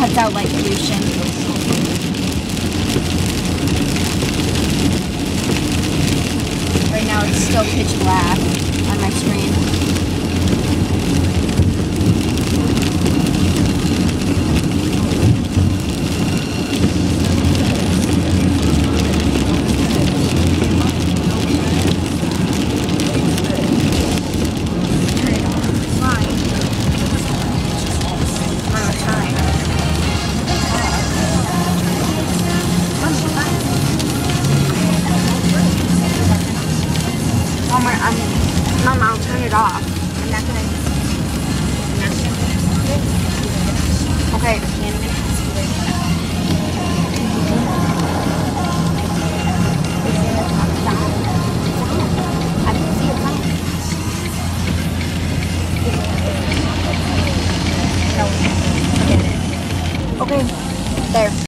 cuts out light pollution. Right now it's still pitch black on my screen. Mama, I'll turn it off. I'm not gonna. Okay. Okay. There.